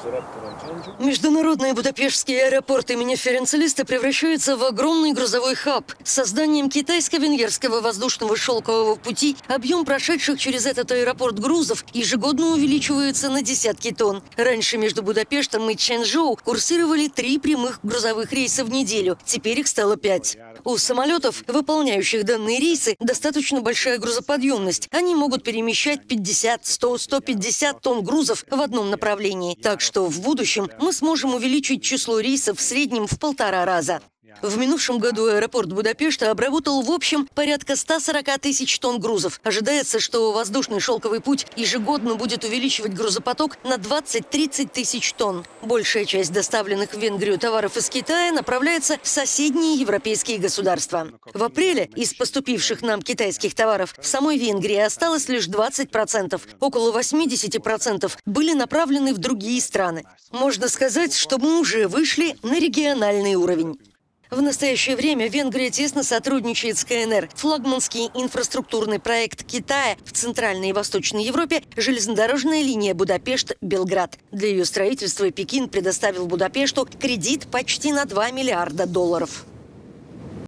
Международный Будапештский аэропорт имени Ференца Листа превращается в огромный грузовой хаб. С созданием китайско-венгерского воздушного шелкового пути объем прошедших через этот аэропорт грузов ежегодно увеличивается на десятки тонн. Раньше между Будапештом и Чжэнчжоу курсировали 3 прямых грузовых рейса в неделю, теперь их стало 5. У самолетов, выполняющих данные рейсы, достаточно большая грузоподъемность. Они могут перемещать 50, 100, 150 тонн грузов в одном направлении. Так что в будущем мы сможем увеличить число рейсов в среднем в 1,5 раза. В минувшем году аэропорт Будапешта обработал в общем порядка 140 тысяч тонн грузов. Ожидается, что воздушный шелковый путь ежегодно будет увеличивать грузопоток на 20-30 тысяч тонн. Большая часть доставленных в Венгрию товаров из Китая направляется в соседние европейские государства. В апреле из поступивших нам китайских товаров в самой Венгрии осталось лишь 20%. Около 80% были направлены в другие страны. Можно сказать, что мы уже вышли на региональный уровень. В настоящее время Венгрия тесно сотрудничает с КНР. Флагманский инфраструктурный проект Китая в Центральной и Восточной Европе – железнодорожная линия Будапешт-Белград. Для ее строительства Пекин предоставил Будапешту кредит почти на $2 миллиарда.